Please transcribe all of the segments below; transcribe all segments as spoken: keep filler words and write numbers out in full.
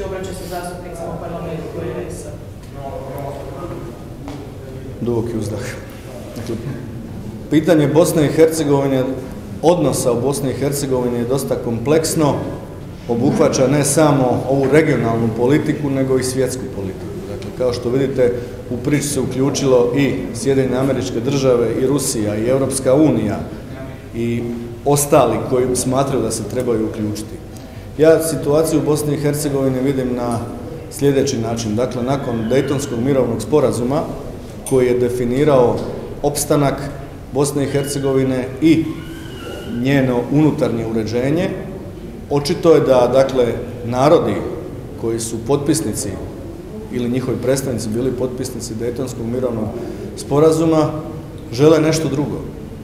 Vučić obraća se zastupnicima u parlamentu koji je sa... Duboki uzdah. Dakle, pitanje Bosne i Hercegovine, odnosa u Bosni i Hercegovini je dosta kompleksno, obuhvaća ne samo ovu regionalnu politiku, nego i svjetsku politiku. Dakle, kao što vidite, u priču se uključilo i Sjedinjene Američke Države, i Rusija, i Europska unija, i ostali koji smatraju da se trebaju uključiti. Ja situaciju u Bosni i Hercegovini vidim na sljedeći način. Dakle, nakon Dejtonskog mirovnog sporazuma, koji je definirao opstanak Bosne i Hercegovine i njeno unutarnje uređenje, očito je da, dakle, narodi koji su potpisnici ili njihovi predstavnici bili potpisnici Dejtonskog mirovnog sporazuma žele nešto drugo.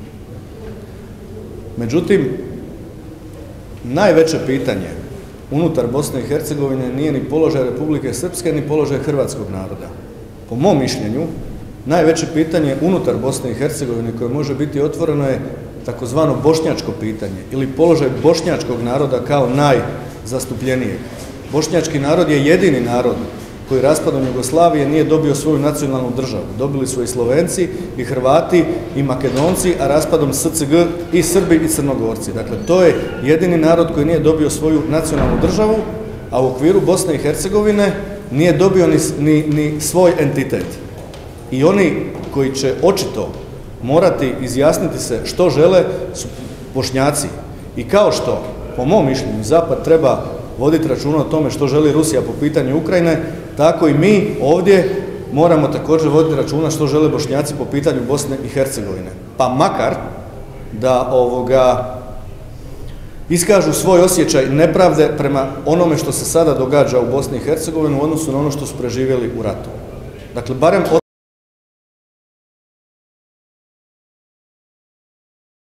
Međutim, najveće pitanje unutar Bosne i Hercegovine nije ni položaj Republike Srpske, ni položaj hrvatskog naroda. Po mom mišljenju, najveće pitanje unutar Bosne i Hercegovine koje može biti otvoreno je takozvano bošnjačko pitanje ili položaj bošnjačkog naroda kao najzastupljenijeg. Bošnjački narod je jedini narod koji raspadom Jugoslavije nije dobio svoju nacionalnu državu. Dobili su i Slovenci, i Hrvati, i Makedonci, a raspadom S C G i Srbi i Crnogorci. Dakle, to je jedini narod koji nije dobio svoju nacionalnu državu, a u okviru Bosne i Hercegovine nije dobio ni, ni, ni svoj entitet. I oni koji će očito morati izjasniti se što žele su Bošnjaci. I kao što, po mom mišljenju, Zapad treba voditi računa o tome što želi Rusija po pitanju Ukrajine, tako i mi ovdje moramo također voditi računa što žele Bošnjaci po pitanju Bosne i Hercegovine. Pa makar da ovoga iskažu svoj osjećaj nepravde prema onome što se sada događa u Bosni i Hercegovini u odnosu na ono što su preživjeli u ratu. Dakle, barem